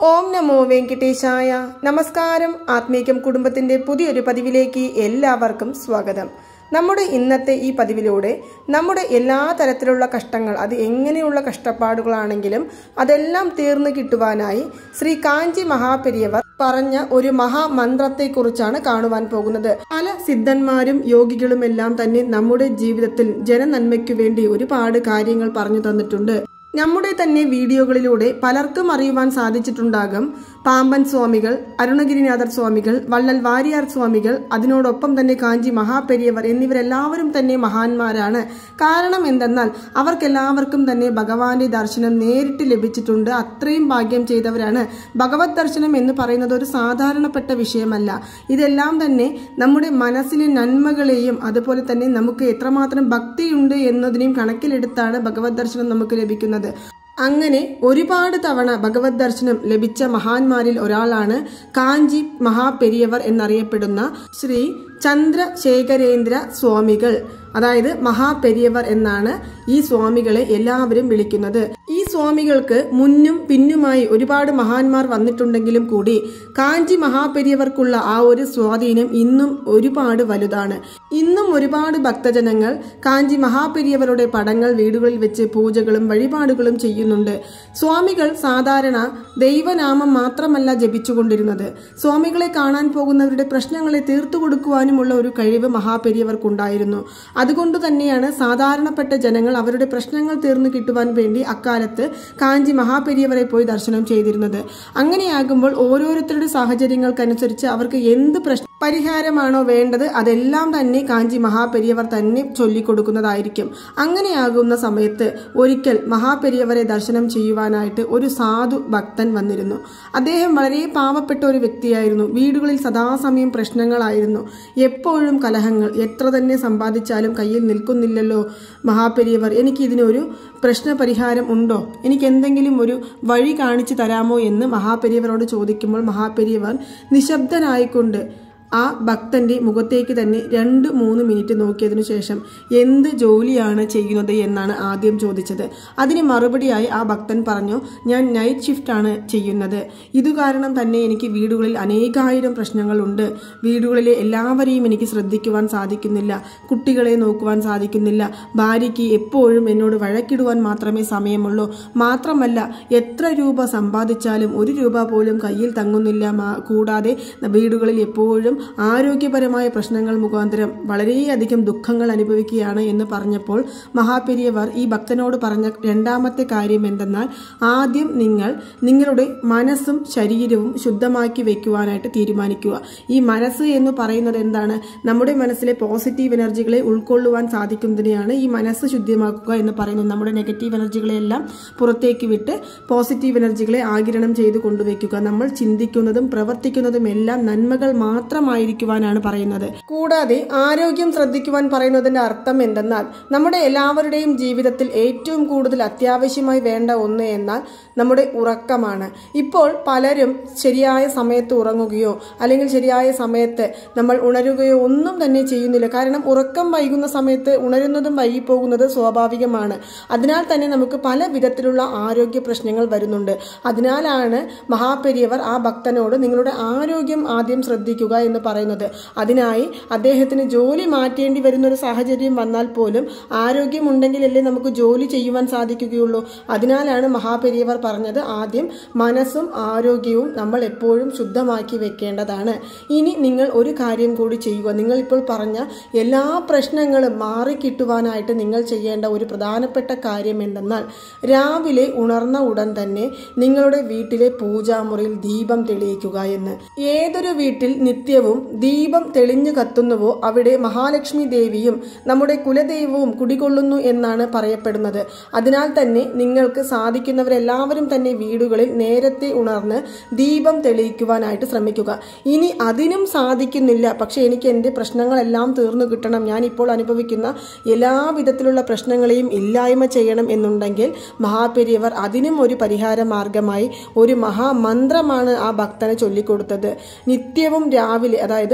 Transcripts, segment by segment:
ഓം നമോ വെങ്കിടേശായ. നമസ്കാരം. ആത്മീകം കുടുംബത്തിന്റെ പുതിയൊരു പതിവിലേക്ക് എല്ലാവർക്കും സ്വാഗതം. നമ്മുടെ ഇന്നത്തെ ഈ പതിവിലൂടെ നമ്മുടെ എല്ലാ തരത്തിലുള്ള കഷ്ടങ്ങൾ, അത് എങ്ങനെയുള്ള കഷ്ടപ്പാടുകളാണെങ്കിലും അതെല്ലാം തീർന്നു കിട്ടുവാനായി ശ്രീ കാഞ്ചി മഹാപെരിയവർ പറഞ്ഞ ഒരു മഹാമന്ത്രത്തെക്കുറിച്ചാണ് കാണുവാൻ പോകുന്നത്. പല സിദ്ധന്മാരും യോഗികളും എല്ലാം തന്നെ നമ്മുടെ ജീവിതത്തിൽ ജനനന്മയ്ക്കു വേണ്ടി ഒരുപാട് കാര്യങ്ങൾ പറഞ്ഞു തന്നിട്ടുണ്ട്. നമ്മുടെ തന്നെ വീഡിയോകളിലൂടെ പലർക്കും അറിയുവാൻ സാധിച്ചിട്ടുണ്ടാകും. പാമ്പൻ സ്വാമികൾ, അരുണഗിരിനാഥർ സ്വാമികൾ, വള്ളൽ വാരിയാർ സ്വാമികൾ, അതിനോടൊപ്പം തന്നെ കാഞ്ചി മഹാപെരിയവർ എന്നിവരെല്ലാവരും തന്നെ മഹാന്മാരാണ്. കാരണം എന്തെന്നാൽ അവർക്കെല്ലാവർക്കും തന്നെ ഭഗവാന്റെ ദർശനം നേരിട്ട് ലഭിച്ചിട്ടുണ്ട്. അത്രയും ഭാഗ്യം ചെയ്തവരാണ്. ഭഗവത് ദർശനം എന്ന് പറയുന്നത് ഒരു സാധാരണപ്പെട്ട വിഷയമല്ല. ഇതെല്ലാം തന്നെ നമ്മുടെ മനസ്സിലെ നന്മകളെയും അതുപോലെ തന്നെ നമുക്ക് എത്രമാത്രം ഭക്തിയുണ്ട് എന്നതിനെയും കണക്കിലെടുത്താണ് ഭഗവത് ദർശനം നമുക്ക് ലഭിക്കുന്നത്. അങ്ങനെ ഒരുപാട് തവണ ഭഗവത് ദർശനം ലഭിച്ച മഹാന്മാരിൽ ഒരാളാണ് കാഞ്ചി മഹാപെരിയവർ എന്നറിയപ്പെടുന്ന ശ്രീ ചന്ദ്രശേഖരേന്ദ്ര സ്വാമികൾ. അതായത് മഹാപെരിയവർ എന്നാണ് ഈ സ്വാമികളെ എല്ലാവരും വിളിക്കുന്നത്. ഈ സ്വാമികൾക്ക് മുന്നും പിന്നുമായി ഒരുപാട് മഹാന്മാർ വന്നിട്ടുണ്ടെങ്കിലും കൂടി കാഞ്ചി മഹാപെരിയവർക്കുള്ള ആ ഒരു സ്വാധീനം ഇന്നും ഒരുപാട് വലുതാണ്. ഇന്നും ഒരുപാട് ഭക്തജനങ്ങൾ കാഞ്ചി മഹാപെരിയവരുടെ പടങ്ങൾ വീടുകളിൽ വെച്ച് പൂജകളും വഴിപാടുകളും ചെയ്യുന്നുണ്ട്. സ്വാമികൾ സാധാരണ ദൈവനാമം മാത്രമല്ല ജപിച്ചുകൊണ്ടിരുന്നത്. സ്വാമികളെ കാണാൻ പോകുന്നവരുടെ പ്രശ്നങ്ങളെ തീർത്തു കൊടുക്കുവാനുമുള്ള ഒരു കഴിവ് മഹാപെരിയവർക്കുണ്ടായിരുന്നു. അതുകൊണ്ട് തന്നെയാണ് സാധാരണപ്പെട്ട ജനങ്ങൾ അവരുടെ പ്രശ്നങ്ങൾ തീർന്നു കിട്ടുവാൻ വേണ്ടി അക്കാലത്ത് കാഞ്ചി മഹാപെരിയവരെ പോയി ദർശനം ചെയ്തിരുന്നത്. അങ്ങനെയാകുമ്പോൾ ഓരോരുത്തരുടെ സാഹചര്യങ്ങൾക്കനുസരിച്ച് അവർക്ക് എന്ത് പരിഹാരമാണോ വേണ്ടത് അതെല്ലാം തന്നെ കാഞ്ചി മഹാപെരിയവർ തന്നെ ചൊല്ലിക്കൊടുക്കുന്നതായിരിക്കും. അങ്ങനെയാകുന്ന സമയത്ത് ഒരിക്കൽ മഹാപെരിയവരെ ദർശനം ചെയ്യുവാനായിട്ട് ഒരു സാധു ഭക്തൻ വന്നിരുന്നു. അദ്ദേഹം വളരെ പാവപ്പെട്ട ഒരു വ്യക്തിയായിരുന്നു. വീടുകളിൽ സദാസമയം പ്രശ്നങ്ങളായിരുന്നു. എപ്പോഴും കലഹങ്ങൾ. എത്ര തന്നെ സമ്പാദിച്ചാലും കയ്യിൽ നിൽക്കുന്നില്ലല്ലോ മഹാപെരിയവർ, എനിക്ക് ഇതിനൊരു പ്രശ്നപരിഹാരം ഉണ്ടോ, എനിക്ക് എന്തെങ്കിലും ഒരു വഴി കാണിച്ചു തരാമോ എന്ന് മഹാപെരിയവരോട് ചോദിക്കുമ്പോൾ മഹാപെരിയവർ നിശബ്ദനായിക്കൊണ്ട് ആ ഭക്തന്റെ മുഖത്തേക്ക് തന്നെ 2-3 മിനിറ്റ് നോക്കിയതിനു ശേഷം എന്ത് ജോലിയാണ് ചെയ്യുന്നത് എന്നാണ് ആദ്യം ചോദിച്ചത്. അതിന് മറുപടിയായി ആ ഭക്തൻ പറഞ്ഞു, ഞാൻ നൈറ്റ് ഷിഫ്റ്റ് ആണ് ചെയ്യുന്നത്. ഇതുകാരണം തന്നെ എനിക്ക് വീടുകളിൽ അനേകായിരം പ്രശ്നങ്ങളുണ്ട്. വീടുകളിലെ എല്ലാവരെയും എനിക്ക് ശ്രദ്ധിക്കുവാൻ സാധിക്കുന്നില്ല. കുട്ടികളെ നോക്കുവാൻ സാധിക്കുന്നില്ല. ഭാര്യയ്ക്ക് എപ്പോഴും എന്നോട് വഴക്കിടുവാൻ മാത്രമേ സമയമുള്ളൂ. മാത്രമല്ല എത്ര രൂപ സമ്പാദിച്ചാലും 1 രൂപ പോലും കയ്യിൽ തങ്ങുന്നില്ല. കൂടാതെ വീടുകളിൽ എപ്പോഴും ആരോഗ്യപരമായ പ്രശ്നങ്ങൾ മുഖാന്തരം വളരെയധികം ദുഃഖങ്ങൾ അനുഭവിക്കുകയാണ് എന്ന് പറഞ്ഞപ്പോൾ മഹാപെരിയവർ ഈ ഭക്തനോട് പറഞ്ഞ രണ്ടാമത്തെ കാര്യം എന്തെന്നാൽ, ആദ്യം നിങ്ങളുടെ മനസ്സും ശരീരവും ശുദ്ധമാക്കി വെക്കുവാനായിട്ട് തീരുമാനിക്കുക. ഈ മനസ്സ് എന്ന് പറയുന്നത് എന്താണ്? നമ്മുടെ മനസ്സിലെ പോസിറ്റീവ് എനർജികളെ ഉൾക്കൊള്ളുവാൻ സാധിക്കുന്നതിനെയാണ് ഈ മനസ്സ് ശുദ്ധമാക്കുക എന്ന് പറയുന്നത്. നമ്മുടെ നെഗറ്റീവ് എനർജികളെല്ലാം പുറത്തേക്ക് വിട്ട് പോസിറ്റീവ് എനർജികളെ ആഗിരണം ചെയ്ത് കൊണ്ടുവയ്ക്കുക. നമ്മൾ ചിന്തിക്കുന്നതും പ്രവർത്തിക്കുന്നതും എല്ലാം നന്മകൾ മാത്രമായിരിക്കുവാനാണ് പറയുന്നത്. കൂടാതെ ആരോഗ്യം ശ്രദ്ധിക്കുവാൻ പറയുന്നതിന്റെ അർത്ഥം എന്തെന്നാൽ, നമ്മുടെ എല്ലാവരുടെയും ജീവിതത്തിൽ ഏറ്റവും കൂടുതൽ അത്യാവശ്യമായി വേണ്ട ഒന്ന് എന്നാൽ നമ്മുടെ ഉറക്കമാണ്. ഇപ്പോൾ പലരും ശരിയായ സമയത്ത് ഉറങ്ങുകയോ അല്ലെങ്കിൽ ശരിയായ സമയത്ത് നമ്മൾ ഉണരുകയോ ഒന്നും തന്നെ ചെയ്യുന്നില്ല. കാരണം ഉറക്കം വൈകുന്ന സമയത്ത് ഉണരുന്നതും വൈകിപ്പോകുന്നത് സ്വാഭാവികമാണ്. അതിനാൽ തന്നെ നമുക്ക് പല വിധത്തിലുള്ള ആരോഗ്യ പ്രശ്നങ്ങൾ വരുന്നുണ്ട്. അതിനാലാണ് മഹാപെരിയവർ ആ ഭക്തനോട് നിങ്ങളുടെ ആരോഗ്യം ആദ്യം ശ്രദ്ധിക്കുക എന്ന് പറയുന്നത്. അതിനായി അദ്ദേഹത്തിന് ജോലി മാറ്റേണ്ടി വരുന്ന ഒരു സാഹചര്യം വന്നാൽ പോലും ആരോഗ്യം ഉണ്ടെങ്കിലല്ലേ നമുക്ക് ജോലി ചെയ്യുവാൻ സാധിക്കുകയുള്ളൂ. അതിനാലാണ് മഹാപെരിയവർ പറഞ്ഞത് ആദ്യം മനസ്സും ആരോഗ്യവും നമ്മൾ എപ്പോഴും ശുദ്ധമാക്കി വെക്കേണ്ടതാണ്. ഇനി നിങ്ങൾ ഒരു കാര്യം കൂടി ചെയ്യുക. നിങ്ങൾ ഇപ്പോൾ പറഞ്ഞ എല്ലാ പ്രശ്നങ്ങളും മാറിക്കിട്ടുവാനായിട്ട് നിങ്ങൾ ചെയ്യേണ്ട ഒരു പ്രധാനപ്പെട്ട കാര്യം എന്തെന്നാൽ, രാവിലെ ഉണർന്ന ഉടൻ തന്നെ നിങ്ങളുടെ വീട്ടിലെ പൂജാമുറിയിൽ ദീപം തെളിയിക്കുക എന്ന്. ഏതൊരു വീട്ടിൽ നിത്യവും ദീപം തെളിഞ്ഞു കത്തുന്നുവോ അവിടെ മഹാലക്ഷ്മി ദേവിയും നമ്മുടെ കുലദൈവവും കുടികൊള്ളുന്നു എന്നാണ് പറയപ്പെടുന്നത്. അതിനാൽ തന്നെ നിങ്ങൾക്ക് സാധിക്കുന്നവരെല്ലാവരും തന്നെ വീടുകളിൽ നേരത്തെ ഉണർന്ന് ദീപം തെളിയിക്കുവാനായിട്ട് ശ്രമിക്കുക. ഇനി അതിനും സാധിക്കുന്നില്ല, പക്ഷെ എനിക്ക് എൻ്റെ പ്രശ്നങ്ങളെല്ലാം തീർന്നു കിട്ടണം, ഞാൻ ഇപ്പോൾ അനുഭവിക്കുന്ന എല്ലാ വിധത്തിലുള്ള പ്രശ്നങ്ങളെയും ഇല്ലായ്മ ചെയ്യണം എന്നുണ്ടെങ്കിൽ മഹാപെരിയവർ അതിനും ഒരു പരിഹാര മാർഗമായി ഒരു മഹാമന്ത്രമാണ് ആ ഭക്തന് ചൊല്ലിക്കൊടുത്തത്. നിത്യവും രാവിലെ, അതായത്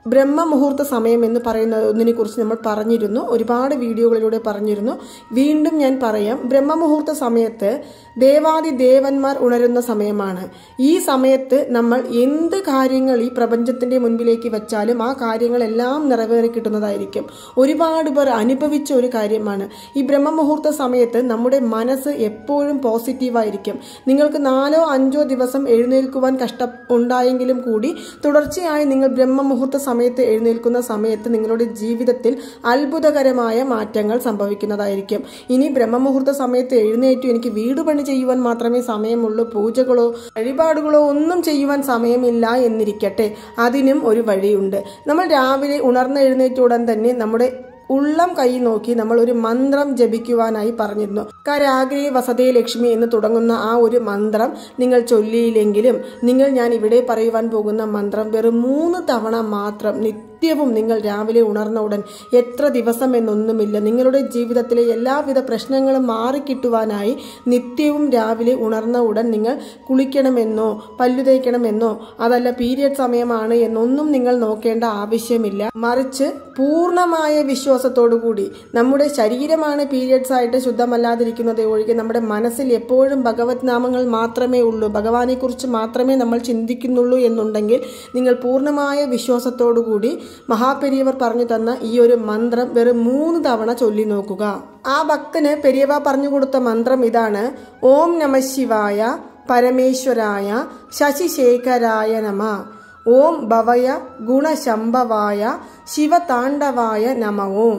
ബ്രഹ്മമുഹൂർത്ത സമയം എന്ന് പറയുന്ന ഒന്നിനെ കുറിച്ച് നമ്മൾ പറഞ്ഞിരുന്നു, ഒരുപാട് വീഡിയോകളിലൂടെ പറഞ്ഞിരുന്നു. വീണ്ടും ഞാൻ പറയാം. ബ്രഹ്മമുഹൂർത്ത സമയത്ത് ദേവാദി ദേവന്മാർ ഉണരുന്ന സമയമാണ്. ഈ സമയത്ത് നമ്മൾ എന്ത് കാര്യങ്ങൾ ഈ പ്രപഞ്ചത്തിന്റെ മുൻപിലേക്ക് വെച്ചാലും ആ കാര്യങ്ങളെല്ലാം നിറവേറി കിട്ടുന്നതായിരിക്കും. ഒരുപാട് പേർ അനുഭവിച്ച ഒരു കാര്യമാണ്. ഈ ബ്രഹ്മമുഹൂർത്ത സമയത്ത് നമ്മുടെ മനസ്സ് എപ്പോഴും പോസിറ്റീവായിരിക്കും. നിങ്ങൾക്ക് 4-5 ദിവസം എഴുന്നേൽക്കുവാൻ ഉണ്ടായെങ്കിലും കൂടി തുടർച്ചയായി നിങ്ങൾ ബ്രഹ്മമുഹൂർത്ത സമയത്ത് എഴുന്നേൽക്കുന്ന സമയത്ത് നിങ്ങളുടെ ജീവിതത്തിൽ അത്ഭുതകരമായ മാറ്റങ്ങൾ സംഭവിക്കുന്നതായിരിക്കും. ഇനി ബ്രഹ്മമുഹൂർത്ത സമയത്ത് എഴുന്നേറ്റു എനിക്ക് വീട് പണി ചെയ്യുവാൻ മാത്രമേ സമയമുള്ളൂ, പൂജകളോ വഴിപാടുകളോ ഒന്നും ചെയ്യുവാൻ സമയമില്ല എന്നിരിക്കട്ടെ, അതിനും ഒരു വഴിയുണ്ട്. നമ്മൾ രാവിലെ ഉണർന്നെഴുന്നേറ്റ ഉടൻ തന്നെ നമ്മുടെ ഉള്ളം കൈ നോക്കി നമ്മൾ ഒരു മന്ത്രം ജപിക്കുവാനായി പറഞ്ഞിരുന്നു. കരാഗ്രേ വസതേ ലക്ഷ്മി എന്ന് തുടങ്ങുന്ന ആ ഒരു മന്ത്രം നിങ്ങൾ ചൊല്ലിയില്ലെങ്കിലും ഞാൻ ഇവിടെ പറയുവാൻ പോകുന്ന മന്ത്രം വെറും 3 തവണ മാത്രം നിത്യവും നിങ്ങൾ രാവിലെ ഉണർന്ന ഉടൻ, എത്ര ദിവസം എന്നൊന്നുമില്ല, നിങ്ങളുടെ ജീവിതത്തിലെ എല്ലാവിധ പ്രശ്നങ്ങളും മാറിക്കിട്ടുവാനായി നിത്യവും രാവിലെ ഉണർന്ന ഉടൻ നിങ്ങൾ കുളിക്കണമെന്നോ പല്ലു തേക്കണമെന്നോ അതല്ല പീരിയഡ് സമയമാണ് എന്നൊന്നും നിങ്ങൾ നോക്കേണ്ട ആവശ്യമില്ല. മറിച്ച് പൂർണ്ണമായ വിശ്വാസത്തോടുകൂടി നമ്മുടെ ശരീരമാണ് പീരിയഡ്സ് ആയിട്ട് ശുദ്ധമല്ലാതിരിക്കുന്നത് ഒഴികെ നമ്മുടെ മനസ്സിൽ എപ്പോഴും ഭഗവത് നാമങ്ങൾ മാത്രമേ ഉള്ളൂ, ഭഗവാനെ കുറിച്ച് മാത്രമേ നമ്മൾ ചിന്തിക്കുന്നുള്ളൂ എന്നുണ്ടെങ്കിൽ നിങ്ങൾ പൂർണ്ണമായ വിശ്വാസത്തോടുകൂടി മഹാപെരിയവർ പറഞ്ഞു തന്ന ഈ ഒരു മന്ത്രം വെറും 3 തവണ ചൊല്ലി നോക്കുക. ആ ഭക്തന് പെരിയവ പറഞ്ഞു കൊടുത്ത മന്ത്രം ഇതാണ്: ഓം നമഃ ശിവായ പരമേശ്വരായ ശശിശേഖരായ നമ. ഓം ഭവയ ഗുണശംഭവായ ശിവതാണ്ഡവായ നമ.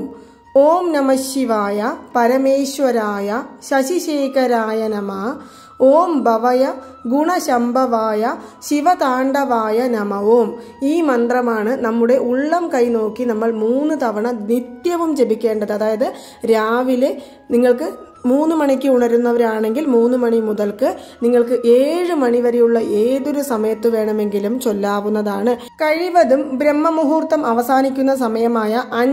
ഓം നമഃ ശിവായ പരമേശ്വരായ ശശിശേഖരായ നമ. ഓം ഭവയ ഗുണശംഭവായ ശിവതാണ്ഡവായ നമ. ഓം. ഈ മന്ത്രമാണ് നമ്മുടെ ഉള്ളം കൈ നോക്കി നമ്മൾ 3 തവണ നിത്യവും ജപിക്കേണ്ടത്. അതായത് രാവിലെ നിങ്ങൾക്ക് 3 മണിക്ക് ഉണരുന്നവരാണെങ്കിൽ 3 മണി മുതൽക്ക് നിങ്ങൾക്ക് 7 മണി വരെയുള്ള ഏതൊരു സമയത്ത് വേണമെങ്കിലും ചൊല്ലാവുന്നതാണ്. കഴിവതും ബ്രഹ്മമുഹൂർത്തം അവസാനിക്കുന്ന സമയമായ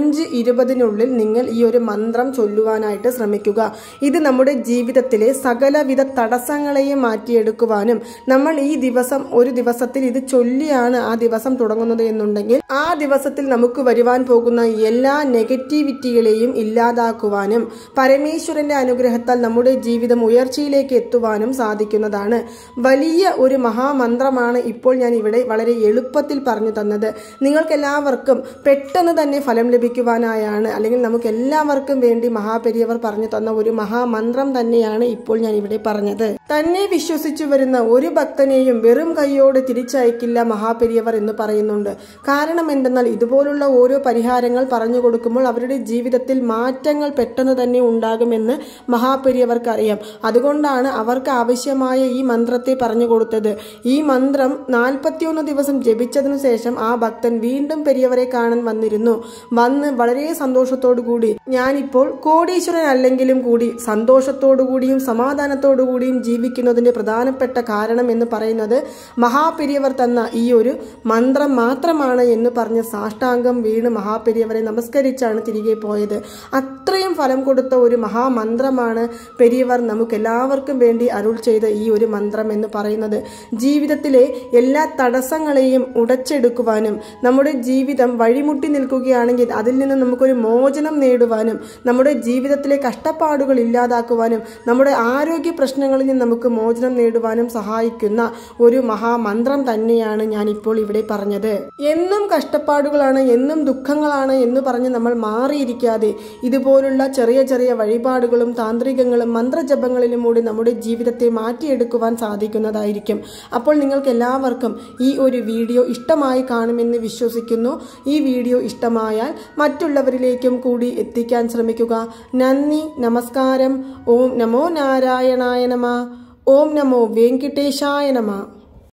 5:20 നിങ്ങൾ ഈ ഒരു മന്ത്രം ചൊല്ലുവാനായിട്ട് ശ്രമിക്കുക. ഇത് നമ്മുടെ ജീവിതത്തിലെ സകലവിധ തടസ്സങ്ങളെയും മാറ്റിയെടുക്കുവാനും, നമ്മൾ ഈ ദിവസം ഒരു ദിവസത്തിൽ ഇത് ചൊല്ലിയാണ് ആ ദിവസം തുടങ്ങുന്നത് എന്നുണ്ടെങ്കിൽ ആ ദിവസത്തിൽ നമുക്ക് വരുവാൻ പോകുന്ന എല്ലാ നെഗറ്റിവിറ്റികളെയും ഇല്ലാതാക്കുവാനും പരമേശ്വരന്റെ അനുഗ്രഹത്താൽ നമ്മുടെ ജീവിതം ഉയർച്ചയിലേക്ക് എത്തുവാനും സാധിക്കുന്നതാണ്. വലിയ ഒരു മഹാമന്ത്രമാണ് ഇപ്പോൾ ഞാൻ ഇവിടെ വളരെ എളുപ്പത്തിൽ പറഞ്ഞു തന്നത്. നിങ്ങൾക്കെല്ലാവർക്കും പെട്ടെന്ന് തന്നെ ഫലം ലഭിക്കുവാനായാണ്, അല്ലെങ്കിൽ നമുക്ക് എല്ലാവർക്കും വേണ്ടി മഹാപെരിയവർ പറഞ്ഞു തന്ന ഒരു മഹാമന്ത്രം തന്നെയാണ് ഇപ്പോൾ ഞാൻ ഇവിടെ പറഞ്ഞത്. തന്നെ വിശ്വസിച്ചു വരുന്ന ഒരു ഭക്തനെയും വെറും കൈയോടെ തിരിച്ചയക്കില്ല മഹാപെരിയവർ എന്ന് പറയുന്നുണ്ട്. കാരണം എന്തെന്നാൽ ഇതുപോലുള്ള ഓരോ പരിഹാരങ്ങൾ പറഞ്ഞു കൊടുക്കുമ്പോൾ അവരുടെ ജീവിതത്തിൽ മാറ്റങ്ങൾ പെട്ടെന്ന് തന്നെ ഉണ്ടാകുമെന്ന് മഹാപെരിയവർക്ക് അറിയാം. അതുകൊണ്ടാണ് അവർക്ക് ആവശ്യമായ ഈ മന്ത്രത്തെ പറഞ്ഞു കൊടുത്തത്. ഈ മന്ത്രം 41 ദിവസം ജപിച്ചതിനു ശേഷം ആ ഭക്തൻ വീണ്ടും പെരിയവരെ കാണാൻ വന്ന് വളരെ സന്തോഷത്തോടു കൂടി, ഞാനിപ്പോൾ കോടീശ്വരൻ അല്ലെങ്കിലും കൂടി സന്തോഷത്തോടുകൂടിയും സമാധാനത്തോടുകൂടിയും ജീവിക്കുന്നതിന്റെ പ്രധാനപ്പെട്ട കാരണം എന്ന് പറയുന്നത് മഹാപെരിയവർ തന്ന ഈ ഒരു മന്ത്രം മാത്രമാണ് എന്ന് പറഞ്ഞ് സാഷ്ടാംഗം വീണ് മഹാപെരിയവരെ നമസ്കരിച്ചാണ് തിരികെ പോയത്. അത്രയും ഫലം കൊടുത്ത ഒരു മഹാമന്ത്രമാണ് പെരിയവർ നമുക്ക് എല്ലാവർക്കും വേണ്ടി അരുൾ ചെയ്ത ഈ ഒരു മന്ത്രം എന്ന് പറയുന്നത്. ജീവിതത്തിലെ എല്ലാ തടസ്സങ്ങളെയും ഉടച്ചെടുക്കുവാനും, നമ്മുടെ ജീവിതം വഴിമുട്ടി നിൽക്കുകയാണെങ്കിൽ അതിൽ നിന്ന് നമുക്കൊരു മോചനം നേടുവാനും, നമ്മുടെ ജീവിതത്തിലെ കഷ്ടപ്പാടുകൾ ഇല്ലാതാക്കുവാനും, നമ്മുടെ ആരോഗ്യ പ്രശ്നങ്ങളിൽ നിന്ന് നമുക്ക് മോചനം നേടുവാനും സഹായിക്കുന്ന ഒരു മഹാമന്ത്രം തന്നെയാണ് ഞാനിപ്പോൾ ഇവിടെ പറഞ്ഞത്. എന്നും കഷ്ടപ്പാടുകളാണ്, എന്നും ദുഃഖങ്ങളാണ് എന്ന് പറഞ്ഞ് നമ്മൾ മാറിയിരിക്കാതെ ഇതുപോലുള്ള ചെറിയ ചെറിയ വഴിപാടുകളും താന്ത്രികങ്ങളും മന്ത്രജപങ്ങളിലുമൂടി നമ്മുടെ ജീവിതത്തെ മാറ്റിയെടുക്കുവാൻ സാധിക്കുന്നതായിരിക്കും. അപ്പോൾ നിങ്ങൾക്ക് എല്ലാവർക്കും ഈ ഒരു വീഡിയോ ഇഷ്ടമായി കാണുമെന്ന് വിശ്വസിക്കുന്നു. ഈ വീഡിയോ ഇഷ്ടമായാൽ മറ്റുള്ളവരിലേക്കും കൂടി എത്തിക്കാൻ ശ്രമിക്കുക. നന്ദി, നമസ്കാരം. ഓം നമോ നാരായണായ നമഃ. ഓം നമോ വെങ്കിട്ടേശായ നമഃ.